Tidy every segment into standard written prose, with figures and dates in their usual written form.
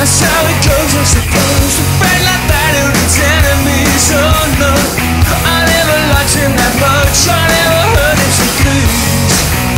That's how it goes, I suppose. A friend like that who needs enemies, oh no. I never liked him that much, I never heard him say please.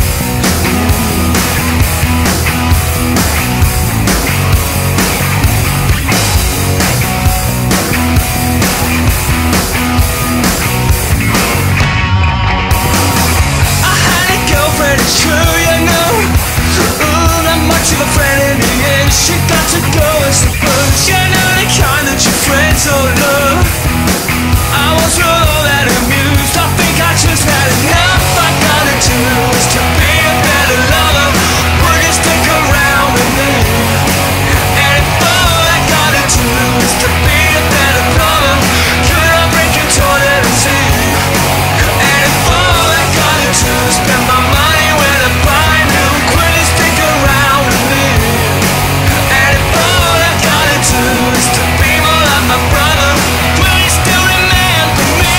I had a girlfriend, it's true, you know. Ooh, not much of a friend in the end. She got to go, I suppose. You know the kind that your friends all love. I was all that amused. I think I just had enough. I gotta do is to be a better lover. Will you stick around with me? And if all I gotta do is to be a better brother, could I break your toilet and see? And if all I gotta do is spend my money when I buy new, will you stick around with me? And if all I gotta do is to be more like my brother, will you still remember me?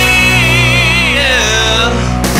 Yeah.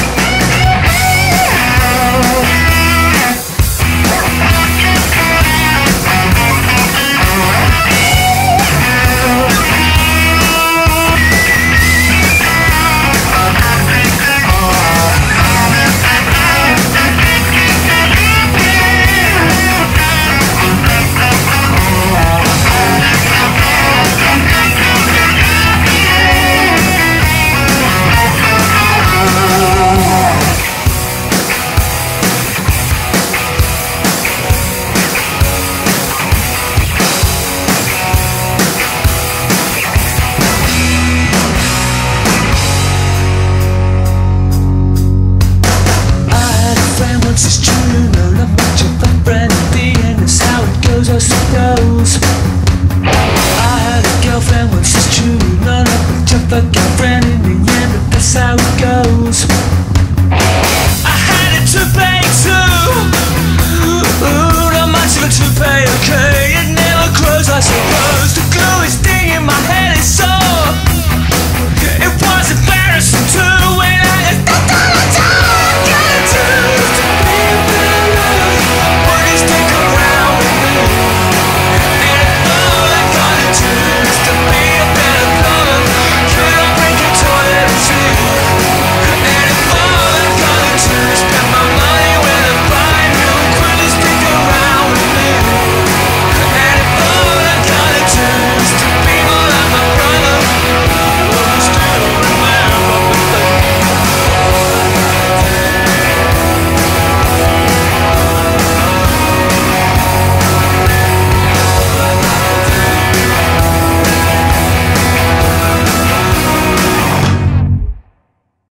Once it's true, no, not much of a friend. At the end, that's how it goes, I suppose. I had a girlfriend, once it's true, no, not much of a girlfriend. In the end, but that's how it goes.